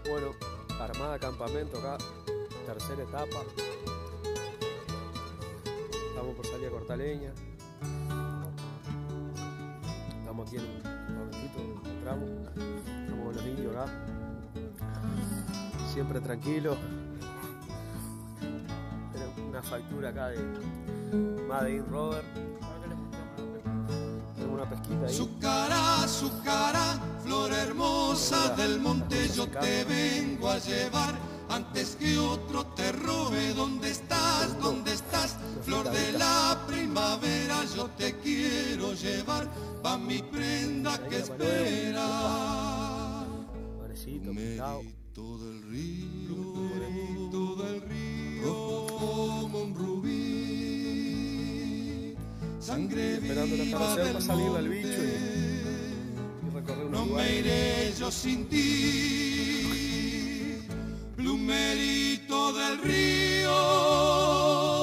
Bueno, armada campamento acá, tercera etapa. Estamos por salir a cortar leña. Estamos aquí en un momentito, encontramos. Estamos con los indios acá. Siempre tranquilos. Tenemos una factura acá de Made in Robert. Tenemos una pesquita ahí. Su cara, flor hermosa del monte, yo te vengo a llevar antes que otro te robe. ¿Dónde estás? ¿Dónde estás? Flor de la primavera, yo te quiero llevar pa' mi prenda que espera. Marecito, pintado. Del río como un rubí, sangre esperando la viva atardecer del para salir al monte. bicho y recorrer unos No lugares. me iré yo sin ti, plumerito del río.